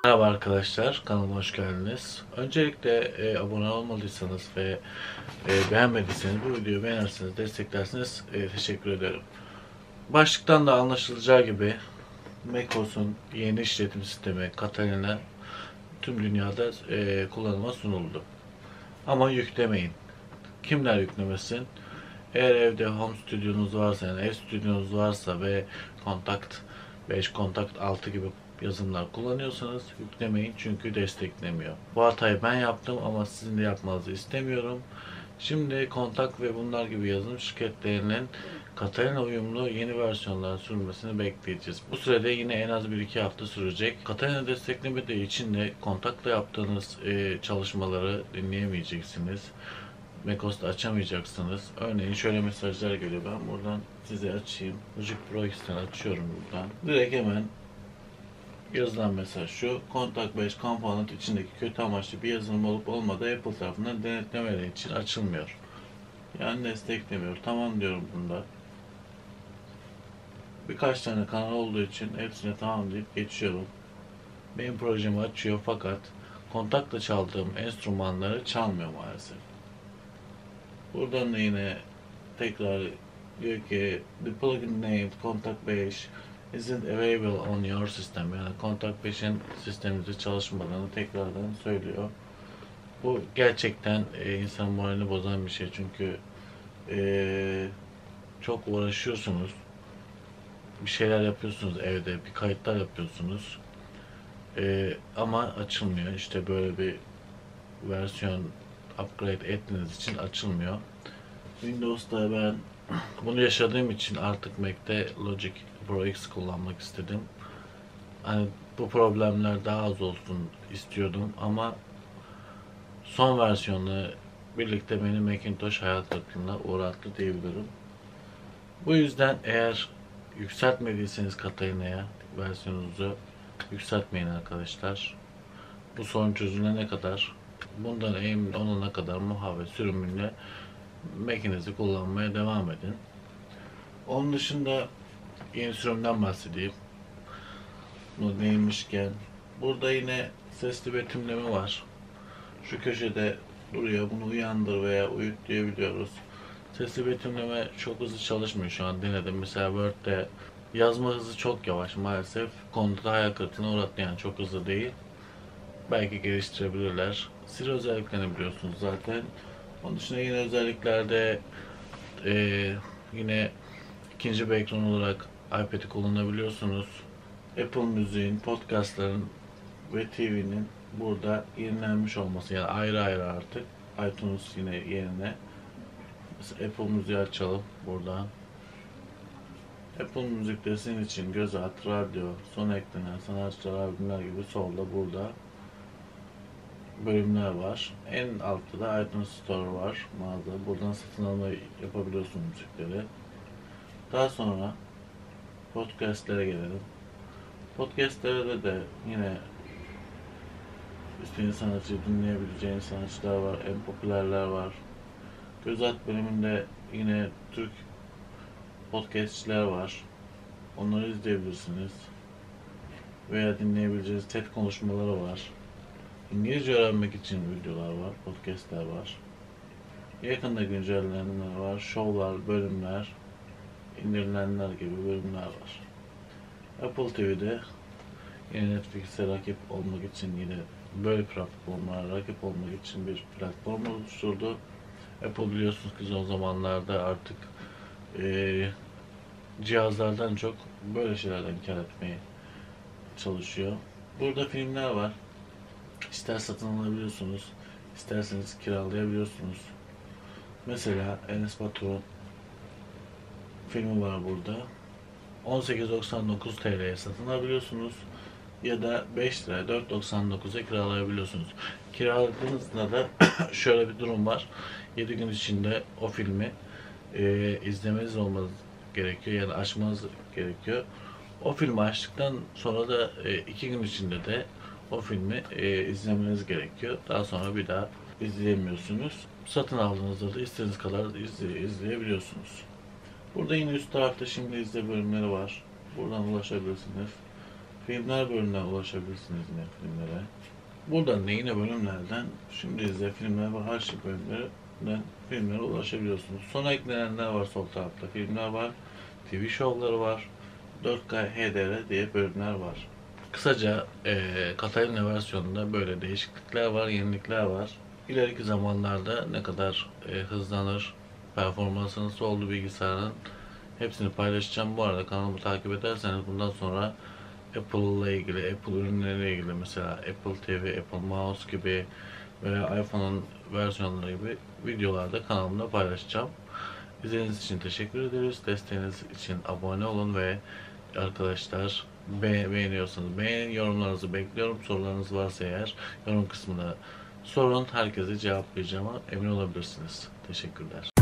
Merhaba arkadaşlar, kanalıma hoş geldiniz. Öncelikle abone olmadıysanız ve beğenmediyseniz bu videoyu beğenirseniz, desteklerseniz teşekkür ederim. Başlıktan da anlaşılacağı gibi macOS'un yeni işletim sistemi Catalina tüm dünyada kullanıma sunuldu. Ama yüklemeyin. Kimler yüklemesin? Eğer evde home stüdyonuz varsa, yani ev stüdyonuz varsa ve Contact 5, Contact 6 gibi yazılımlar kullanıyorsanız yüklemeyin çünkü desteklemiyor. Bu hatayı ben yaptım ama sizin de yapmanızı istemiyorum. Şimdi Contact ve bunlar gibi yazılım şirketlerinin Catalina uyumlu yeni versiyonlar sürmesini bekleyeceğiz. Bu sürede yine en az 1-2 hafta sürecek. Catalina desteklemediği için de Contact'la yaptığınız çalışmaları dinleyemeyeceksiniz. macOS'ta açamayacaksınız. Örneğin şöyle mesajlar geliyor. Ben buradan size açayım. Logic Pro X'ten açıyorum buradan. Direkt hemen yazılan mesaj şu: Contact 5 Component içindeki kötü amaçlı bir yazılım olup olmadığı Apple tarafından denetlemeleri için açılmıyor. Yani desteklemiyor. Tamam diyorum bunda. Birkaç tane kanal olduğu için hepsine tamam deyip geçiyorum. Benim projemi açıyor fakat kontakla çaldığım enstrümanları çalmıyor maalesef. Buradan da yine tekrar diyor ki the plugin named Contact 5 isn't available on your system. Yani Contact 5'in sisteminizde çalışmadığını tekrardan söylüyor. Bu gerçekten insan moralini bozan bir şey çünkü çok uğraşıyorsunuz. Bir şeyler yapıyorsunuz evde, bir kayıtlar yapıyorsunuz. Ama açılmıyor. İşte böyle bir versiyon upgrade ettiğiniz için açılmıyor. Windows'ta ben bunu yaşadığım için artık Mac'te Logic Pro X kullanmak istedim. Hani bu problemler daha az olsun istiyordum ama son versiyonu birlikte beni Macintosh hayal kırıklığına uğrattı diyebilirim. Bu yüzden eğer yükseltmediyseniz Catalina'ya versiyonunuzu yükseltmeyin arkadaşlar. Bu sorun çözülene kadar, bundan emin olana kadar muhave sürümüyle Mac'inizi kullanmaya devam edin. Onun dışında yeni sürümden bahsedeyim. Bu neymişken, burada yine sesli betimleme var. Şu köşede duruyor. Bunu uyandır veya uyut diyebiliyoruz. Sesli betimleme çok hızlı çalışmıyor şu an, denedim. Mesela Word'de yazma hızı çok yavaş maalesef. Konuda hayal kırıklığına uğrattı, yani çok hızlı değil. Belki geliştirebilirler. Siri özelliklerini biliyorsunuz zaten. Onun dışında yine özelliklerde yine ikinci bir ekran olarak iPad'i kullanabiliyorsunuz. Apple Müziğin, podcastların ve TV'nin burada yenilenmiş olması, yani ayrı ayrı artık. iTunes yine yerine. Mesela Apple Müziği açalım buradan. Apple Müzik'te sizin için göz at, radyo, son eklenen sanatçılar, albümler gibi solda burada bölümler var. En altta da iTunes Store var, mağaza. Buradan satın alma yapabiliyorsunuz müzikleri. Daha sonra podcastlere gelelim. Podcastlerde de yine istediğiniz sanatçıyı dinleyebileceğiniz sanatçılar var, en popülerler var. Göz at bölümünde yine Türk podcastçiler var. Onları izleyebilirsiniz. Veya dinleyebileceğiniz TED konuşmaları var. İngilizce öğrenmek için videolar var, podcastler var. Yakında güncellenenler var, şovlar, bölümler, indirilenler gibi bölümler var. Apple TV'de yine Netflix'e rakip olmak için, yine böyle platformlara rakip olmak için bir platform oluşturdu. Apple biliyorsunuz ki son zamanlarda artık cihazlardan çok böyle şeylerden kar etmeye çalışıyor. Burada filmler var. İster satın alabiliyorsunuz, isterseniz kiralayabiliyorsunuz. Mesela Enes Batur'un filmi var burada. 18.99 TL'ye satın alabiliyorsunuz ya da 5 lira 4.99'a kiralayabiliyorsunuz. Kiraladığınızda da şöyle bir durum var. 7 gün içinde o filmi izlemeniz olmanız gerekiyor, yani açmanız gerekiyor. O filmi açtıktan sonra da 2 gün içinde de o filmi izlemeniz gerekiyor. Daha sonra bir daha izleyemiyorsunuz. Satın aldığınızda da istediğiniz kadar izleyebiliyorsunuz. Burada yine üst tarafta şimdi izle bölümleri var. Buradan ulaşabilirsiniz. Filmler bölümünden ulaşabilirsiniz yine filmlere. Buradan da yine bölümlerden şimdi izle filmler ve arşiv bölümlerinden filmlere ulaşabiliyorsunuz. Sonra eklenenler var sol tarafta. Filmler var, TV şovları var, 4K HDR diye bölümler var. Kısaca Catalina versiyonunda böyle değişiklikler var, yenilikler var. İleriki zamanlarda ne kadar hızlanır, performansı nasıl oldu bilgisayarın hepsini paylaşacağım. Bu arada kanalımı takip ederseniz bundan sonra Apple ile ilgili, Apple ürünleriyle ilgili mesela Apple TV, Apple Mouse gibi veya iPhone'un versiyonları gibi videolarda kanalımda paylaşacağım. İzlediğiniz için teşekkür ederiz. Desteğiniz için abone olun ve arkadaşlar beğeniyorsanız beğenin, yorumlarınızı bekliyorum. Sorularınız varsa eğer yorum kısmına sorun. Herkese cevaplayacağıma emin olabilirsiniz. Teşekkürler.